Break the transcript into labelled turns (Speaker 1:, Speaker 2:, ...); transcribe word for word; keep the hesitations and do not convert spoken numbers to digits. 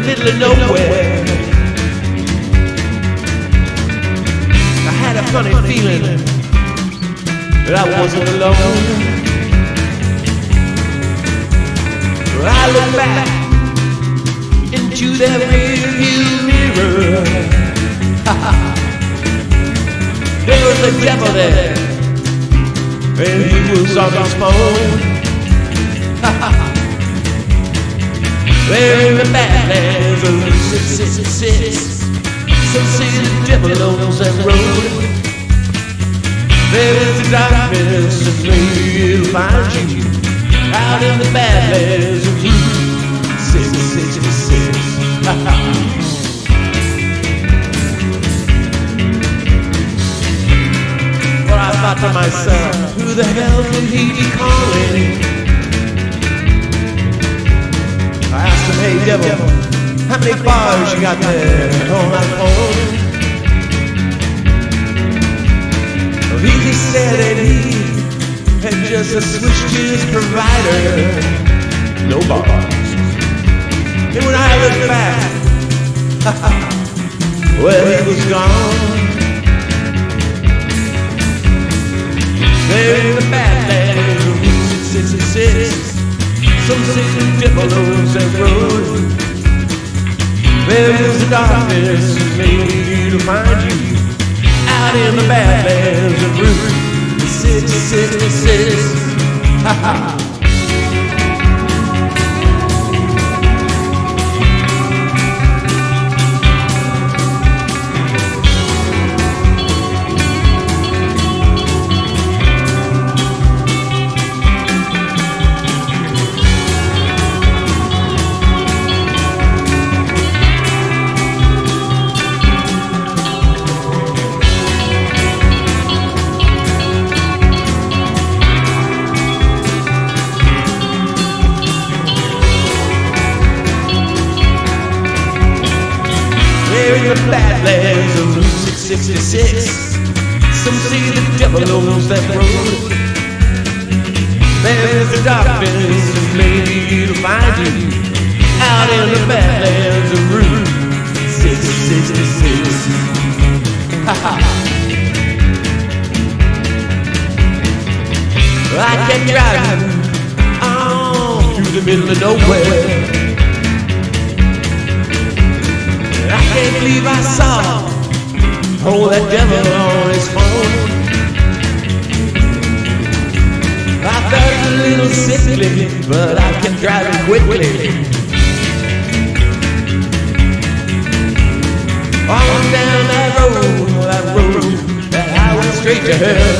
Speaker 1: middle of nowhere. I had a funny feeling that I wasn't alone. I looked back into that rearview mirror. There was a devil there, and he was on his phone. There in the badlands of six six six, some say the devil owns that road. There is the darkness that maybe it'll find you out in the badlands of six six six. Well, I thought to myself, who the hell could he be calling? I asked him, hey devil, how many bars you got there on that phone? Well, he just said that he had just switched his provider. No bars. And when I looked back, well, he was gone. There in the badlands of six six six, some say the devil owns that road. There is the darkness that may need to find you out in the badlands of Route six six six. Ha ha. In the badlands of Route six sixty-six, some say the devil owns that road. There's the darkness that may to find you out in the badlands of Route six sixty-six. Ha ha. I kept driving on through the middle of nowhere. I can't believe I saw oh that devil on his phone. I felt a little sickly, but I kept driving quickly. On down that road, that road, that highway straight to hell.